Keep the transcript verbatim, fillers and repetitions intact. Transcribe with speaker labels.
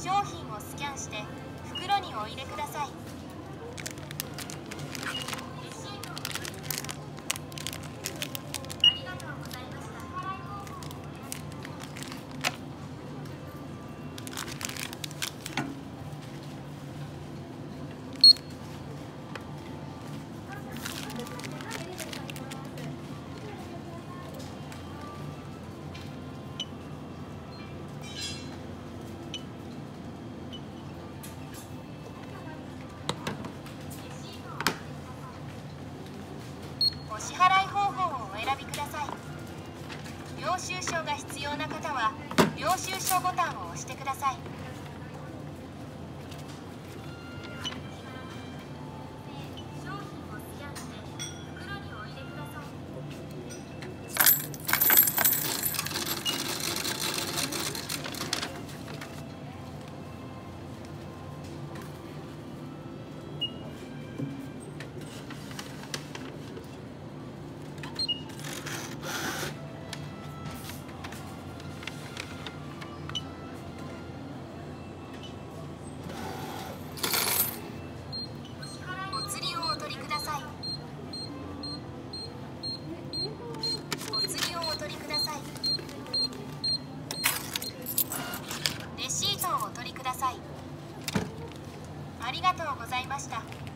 Speaker 1: 商品をスキャンして袋にお入れください。お支払い方法をお選びください。領収書が必要な方は領収書ボタンを押してください。商品をスキャンして袋にお入れください。お釣りをお取りください。お釣りをお取りください。レシートをお取りください。ありがとうございました。